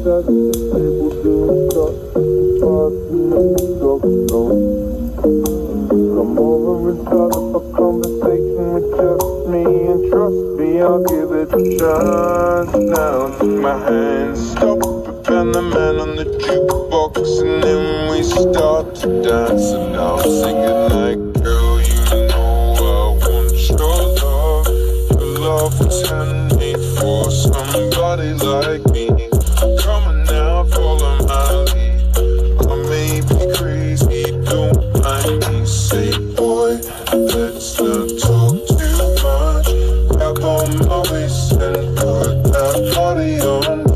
at the table doing shots, passing the talk slow. Come over and start up a conversation with just me, and trust me, I'll give it a chance. Now take my hand, stop and the man on the jukebox, and then we start to dance. And now I'm singing like, girl, you know I want your love. Your love was handmade for somebody like me. Come on now, follow my lead. I may be crazy, don't mind me. Say, boy, let's not talk too much. Grab on my waist and put that body on me.